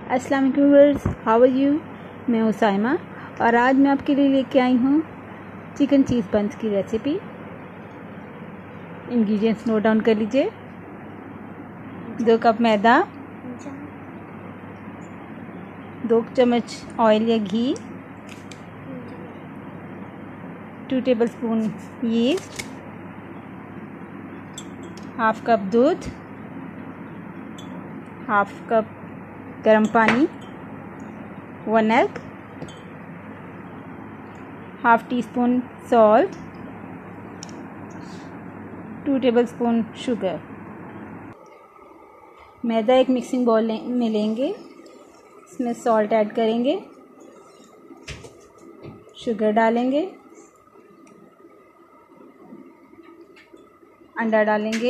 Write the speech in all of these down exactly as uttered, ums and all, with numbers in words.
अस्सलाम वालेकुम viewers, how are you. मैं हूँ साइमा और आज मैं आपके लिए लेके आई हूँ चिकन चीज़ बंस की रेसिपी। इंग्रेडिएंट्स नोट डाउन कर लीजिए। दो कप मैदा, दो चम्मच ऑयल या घी, two tablespoon yeast, half cup दूध, हाफ कप गर्म पानी, one egg, half teaspoon salt, two tablespoon sugar. मैदा एक मिक्सिंग बाउल में लेंगे, इसमें सॉल्ट ऐड करेंगे, शुगर डालेंगे, अंडा डालेंगे,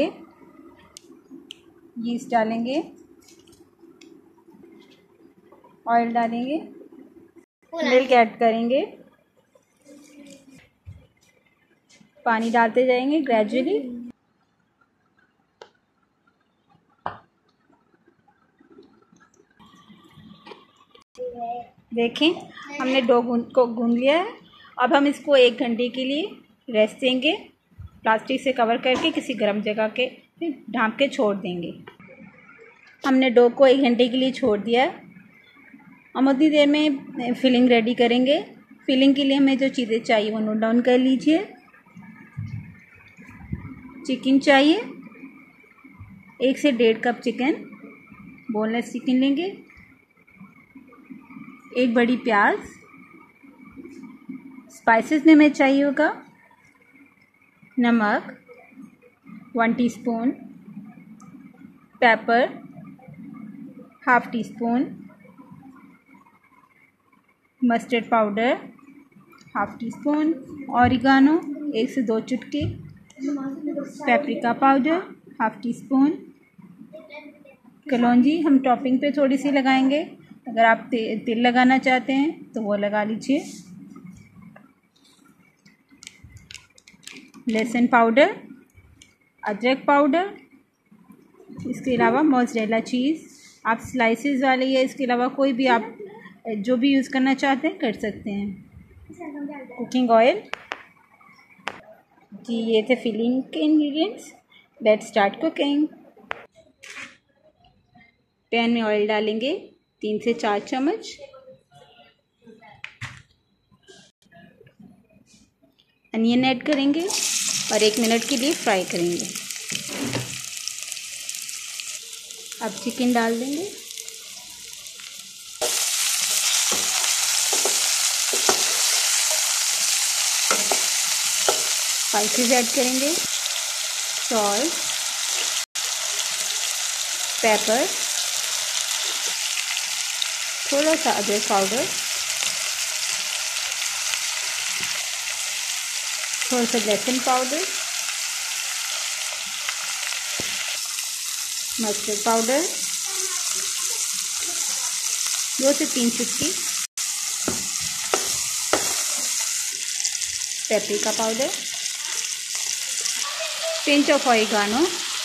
यीस्ट डालेंगे, ऑयल डालेंगे, मिल्क ऐड करेंगे, पानी डालते जाएंगे ग्रेजुअली। देखें, हमने डो को गूंद लिया है। अब हम इसको एक घंटे के लिए रेस्ट देंगे, प्लास्टिक से कवर करके किसी गर्म जगह के ढाँप के छोड़ देंगे। हमने डो को एक घंटे के लिए छोड़ दिया है। हम उतनी देर में फिलिंग रेडी करेंगे। फिलिंग के लिए हमें जो चीज़ें चाहिए वो नोट डाउन कर लीजिए। चिकन चाहिए, एक से डेढ़ कप चिकन, बोनलेस चिकन लेंगे, एक बड़ी प्याज, स्पाइसेस में हमें चाहिए होगा नमक one teaspoon, pepper half teaspoon, mustard powder half teaspoon, oregano एक से दो चुटकी, paprika powder half teaspoon, कलौंजी हम टॉपिंग पे थोड़ी सी लगाएंगे। अगर आप ते, तेल लगाना चाहते हैं तो वो लगा लीजिए। लहसुन पाउडर, अदरक पाउडर, इसके अलावा मोज़रेला चीज़ आप स्लाइसेस वाले या इसके अलावा कोई भी आप जो भी यूज़ करना चाहते हैं कर सकते हैं। कुकिंग ऑयल जी, ये थे फिलिंग के ingredients. Let's start cooking. Pan में ऑयल डालेंगे तीन से चार चम्मच, अनियन ऐड करेंगे और एक मिनट के लिए फ्राई करेंगे। अब चिकन डाल देंगे, स्पाइसेस ऐड करेंगे, सॉल्ट, पेपर, थोड़ा सा अदरक पाउडर, थोड़ा सा लहसुन पाउडर, मस्टर्ड पाउडर, दो से तीन चुटकी paprika powder, pinch of oregano.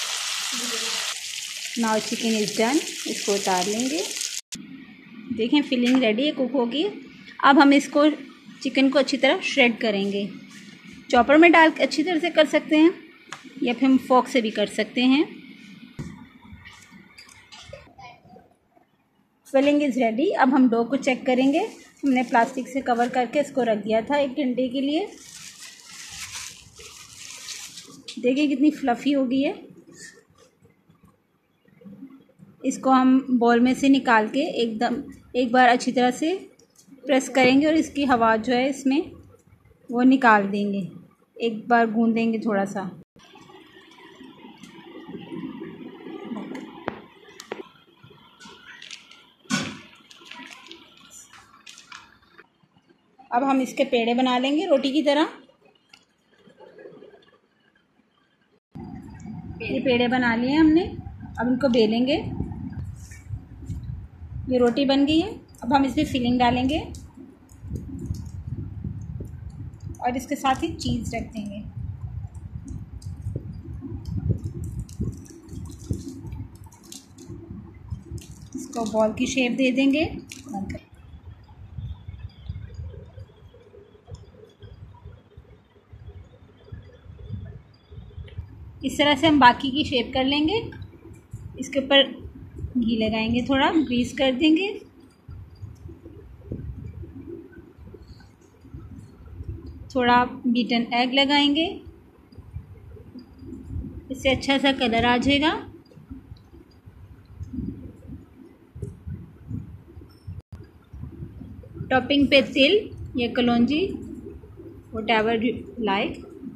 Now chicken is done, इसको उतार लेंगे। देखें, फिलिंग रेडी है, कुक होगी। अब हम इसको चिकन को अच्छी तरह श्रेड करेंगे। चॉपर में डाल के अच्छी तरह से कर सकते हैं या फिर हम फोक से भी कर सकते हैं। Filling is ready. अब हम डो को चेक करेंगे। हमने प्लास्टिक से कवर करके इसको रख दिया था एक घंटे के लिए। देखिए कितनी फ्लफ़ी हो गई है। इसको हम बॉल में से निकाल के एकदम एक बार अच्छी तरह से प्रेस करेंगे और इसकी हवा जो है इसमें वो निकाल देंगे। एक बार गूंदेंगे थोड़ा सा। अब हम इसके पेड़े बना लेंगे रोटी की तरह। ये पेड़े बना लिए हमने, अब इनको बेलेंगे। ये रोटी बन गई है। अब हम इसमें फिलिंग डालेंगे और इसके साथ ही चीज़ रख देंगे। इसको इसको बॉल की शेप दे देंगे। इस तरह से हम बाकी की शेप कर लेंगे। इसके ऊपर घी लगाएंगे, थोड़ा ग्रीस कर देंगे। थोड़ा बीटन एग लगाएंगे, इससे अच्छा सा कलर आ जाएगा। टॉपिंग पे तिल या कलौंजी, व्हाटएवर यू लाइक।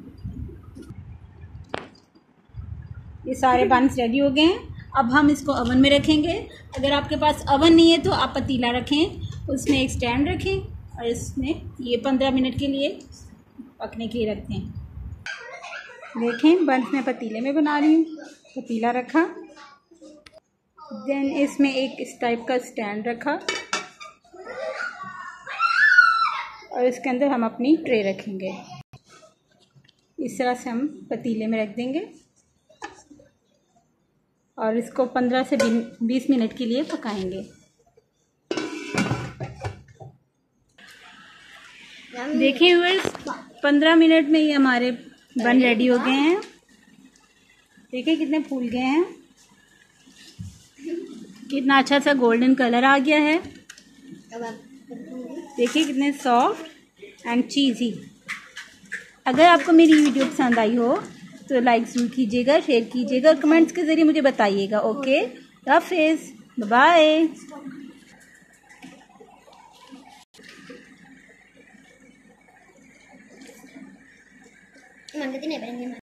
ये सारे बंस रेडी हो गए हैं। अब हम इसको ओवन में रखेंगे। अगर आपके पास ओवन नहीं है तो आप पतीला रखें, उसमें एक स्टैंड रखें और इसमें ये पंद्रह मिनट के लिए पकने के लिए रखते हैं। देखें, बंस मैं पतीले में बना रही हूँ। पतीला रखा, देन इसमें एक इस टाइप का स्टैंड रखा और इसके अंदर हम अपनी ट्रे रखेंगे। इस तरह से हम पतीले में रख देंगे और इसको पंद्रह से बीस मिनट के लिए पकाएंगे। देखिए व्यूअर्स, पंद्रह मिनट में ये हमारे बन रेडी हो गए हैं। देखिए कितने फूल गए हैं, कितना अच्छा सा गोल्डन कलर आ गया है। देखिए कितने सॉफ्ट एंड चीज़ी। अगर आपको मेरी वीडियो पसंद आई हो तो लाइक ज़रूर कीजिएगा, शेयर कीजिएगा और कमेंट्स के ज़रिए मुझे बताइएगा। ओके, हाफिज़, बाय।